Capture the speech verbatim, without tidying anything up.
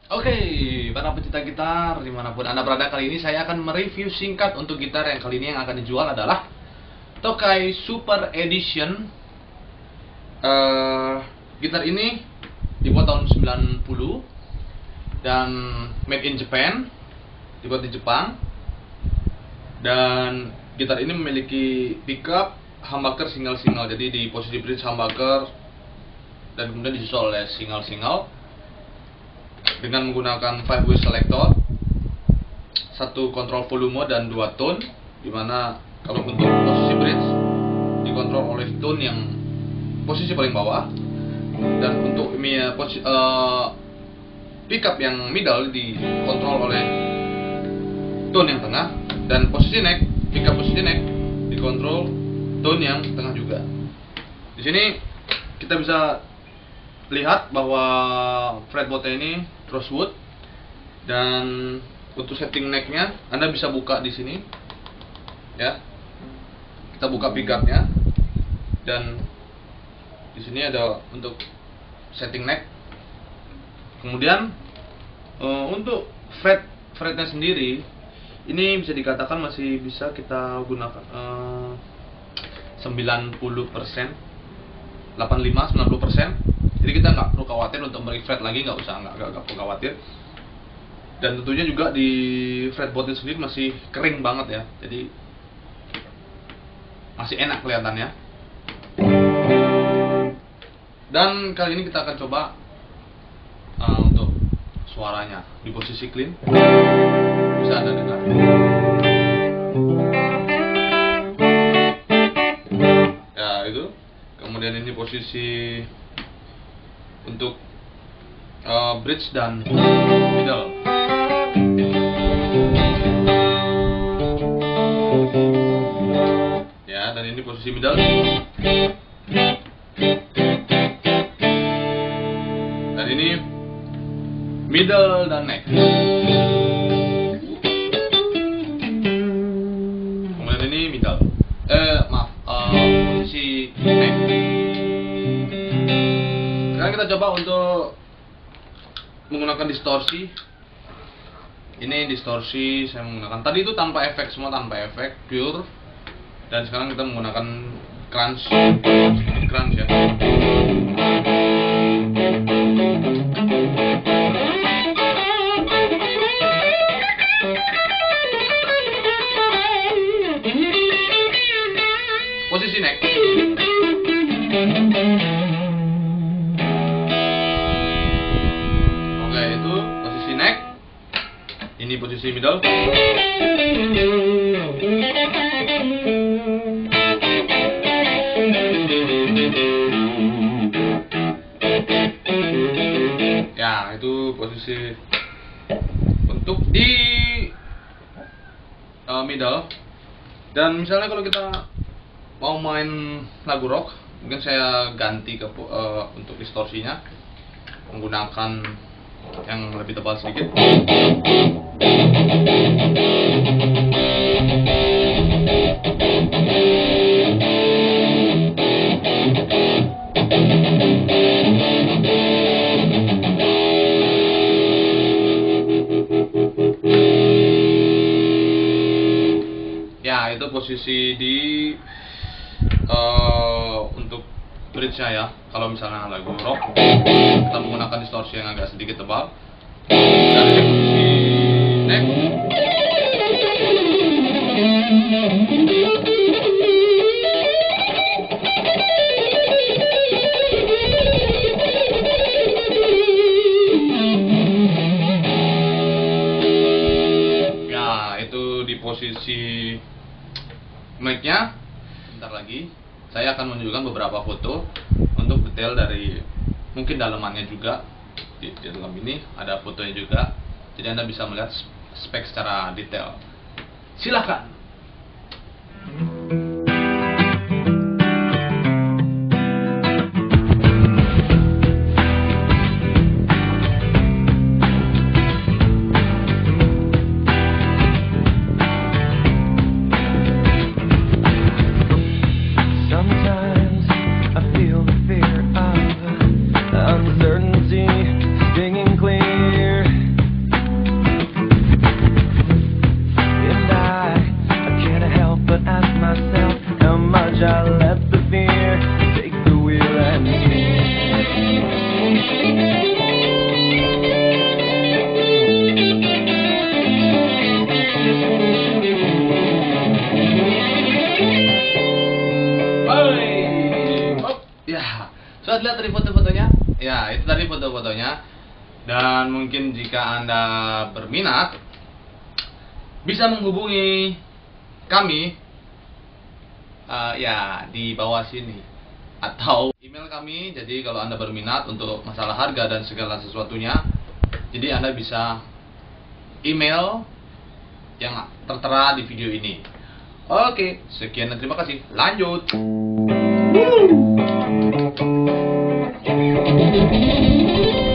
Oke, para pecinta gitar dimanapun Anda berada, kali ini saya akan mereview singkat untuk gitar yang kali ini yang akan dijual adalah Tokai Super Edition. uh, Gitar ini dibuat tahun sembilan puluh dan made in Japan, dibuat di Jepang. Dan gitar ini memiliki pickup humbucker single-single, jadi di posisi bridge humbucker dan kemudian disusul oleh single-single dengan menggunakan five way selector, satu kontrol volume dan dua tone, dimana kalau untuk posisi bridge dikontrol oleh tone yang posisi paling bawah, dan untuk posisi, uh, pickup yang middle dikontrol oleh tone yang tengah, dan posisi neck, pickup posisi neck dikontrol tone yang tengah juga. Di sini kita bisa lihat bahwa fretboardnya ini rosewood, dan untuk setting necknya Anda bisa buka di sini, ya. Kita buka pickupnya, dan di sini ada untuk setting neck. Kemudian uh, untuk fret fretnya sendiri ini bisa dikatakan masih bisa kita gunakan uh, sembilan puluh persen, delapan puluh lima sampai sembilan puluh persen. Jadi kita nggak perlu khawatir untuk merefret lagi, nggak usah, nggak, nggak, nggak perlu khawatir. Dan tentunya juga di fretboardnya sendiri masih kering banget ya, jadi masih enak kelihatannya. Dan kali ini kita akan coba uh, untuk suaranya di posisi clean, bisa Anda dengar. Ya itu. Kemudian ini posisi untuk uh, bridge dan middle. Ya, dan ini posisi middle. Dan ini middle dan neck. Kemudian ini middle. Eh, maaf, uh, posisi neck. Sekarang kita coba untuk menggunakan distorsi. Ini distorsi saya menggunakan, tadi itu tanpa efek, semua tanpa efek, pure. Dan sekarang kita menggunakan crunch, crunch ya. Posisi neck. Oke, itu posisi neck. Ini posisi middle. Ya, itu posisi untuk di uh, middle. Dan misalnya kalau kita mau main lagu rock, mungkin saya ganti ke uh, untuk distorsinya menggunakan yang lebih tebal sedikit. Ya, itu posisi di uh, untuk bridge-nya ya. Kalau misalnya lagu rock, kita menggunakan distorsi yang agak sedikit tebal. Dan ini posisi neck. Ya, itu di posisi mic-nya. Bentar lagi saya akan menunjukkan beberapa foto untuk detail dari mungkin dalamannya juga. Di, di dalam ini ada fotonya juga, jadi Anda bisa melihat spek secara detail. Silakan. Sometimes I feel the fear of uncertainty stinging clear. Sudah lihat tadi foto-fotonya? Ya, itu tadi foto-fotonya. Dan mungkin jika Anda berminat, bisa menghubungi kami uh, ya di bawah sini atau email kami. Jadi kalau Anda berminat untuk masalah harga dan segala sesuatunya, jadi Anda bisa email yang tertera di video ini. Oke, sekian dan terima kasih. Lanjut. Woo!